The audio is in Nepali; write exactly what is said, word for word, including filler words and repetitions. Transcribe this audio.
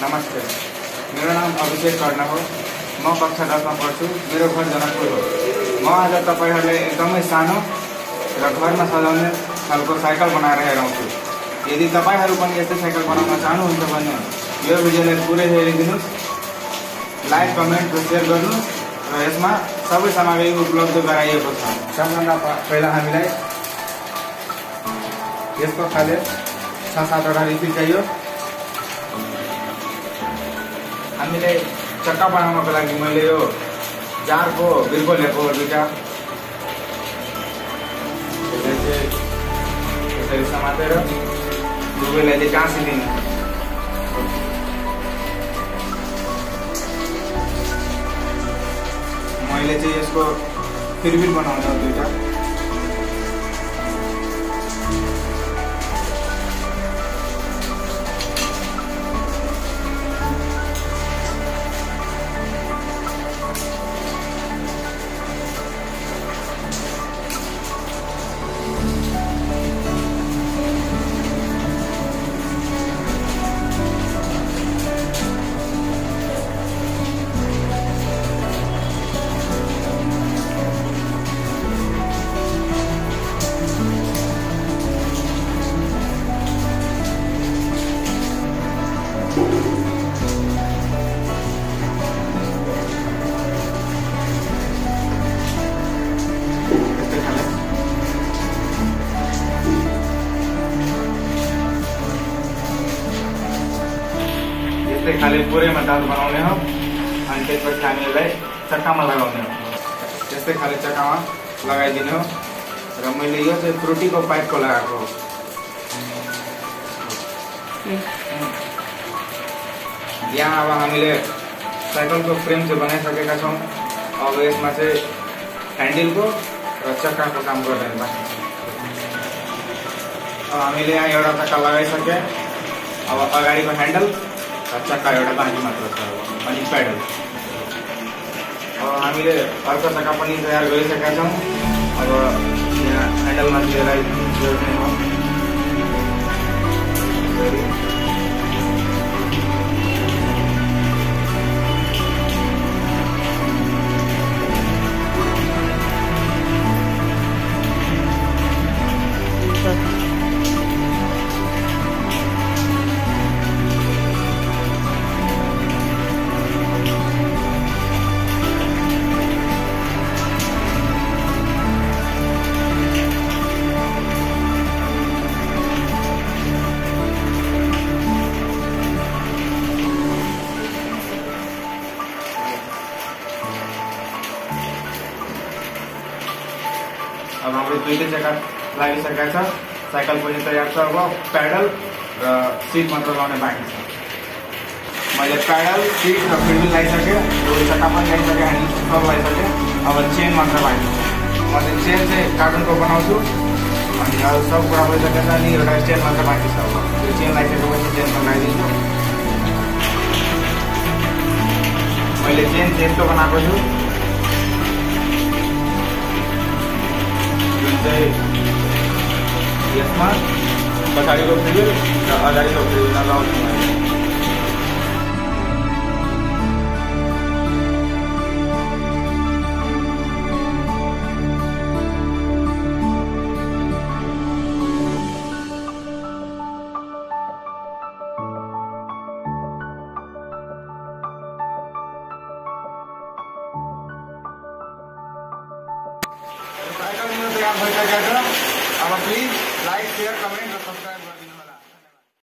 नमस्ते, मेरो नाम अभिषेक कर्णा हो। म कक्षा दसमा पढ्छु। मेरो घर जनकपुर हो। म आज तपाईहरुले एकदमै सानो र घरमा सजाउने खालको साइकल बनाएर हेराउँछु। यदि तपाईहरु पनि यस्तै साइकल बनाउन चाहनुहुन्छ भने यो भिडियोलाई पुरै हेरिदिनुस्, लाइक, कमेन्ट र शेयर गर्नुस् र यसमा सबै सामग्री उपलब्ध गराइएको छ। सबभन्दा पहिला हामीलाई यसको खाले छ सातवटा रिफिल चाहियो। हामीले चक्का बनाउनको लागि मैले यो जारको बिर्को ल्याएको दुईटा, यसरी समातेर दुवैलाई चाहिँ टाँसिदिनु। मैले चाहिँ यसको फिरबिल बनाउने हो दुईटा। खाली पुरैमा दाल बनाउने हो अनि त्यसपछि हामीलाई चक्कामा लगाउने हो। त्यस्तै खाली चक्कामा लगाइदिने हो। र मैले यो चाहिँ फ्रुटीको पाइपको लगाएको हो। यहाँ अब हामीले साइकलको फ्रेम चाहिँ बनाइसकेका छौँ। अब यसमा चाहिँ ह्यान्डलको र चक्काको काम गर्ने बाँकी छ। अब हामीले यहाँ एउटा चक्का लगाइसके। अब अगाडिको ह्यान्डल चक्का एउटा बाँकी मात्र छ अनि पेडल। अब हामीले अर्को चक्का पनि तयार गरिसकेका छौँ। अब यहाँ ह्यान्डलमा त्यसलाई जोड्ने हो। अब हाम्रो दुईटै चक्का लागिसकेका छ। साइकल पनि तयार छ। अब पेडल र सिट मात्र लगाउने बाँकी छ। मैले पेडल, सिट र फिरबिल लगाइसकेँ। चक्का पनि लगाइसकेँ, ह्यान्डल सब लगाइसकेँ। अब चेन मात्र बाँकी छ। म चाहिँ चेन चाहिँ कार्टुनको बनाउँछु अनि अरू सब कुरा भइसकेको छ। अनि एउटा चेन मात्र बाँकी छ। अब त्यो चेन लगाइसकेपछि चेनमा लगाइदिन्छु। मैले चेन चाहिँ यस्तो बनाएको छु। यसमा पछाडिको फिरबिल र अगाडिको फिरबिल लगाउँछु मैले। साइकल तयार भइसकेको छ। अब प्लिज लाइक, शेयर, कमेन्ट र सब्सक्राइब गरिदिनु।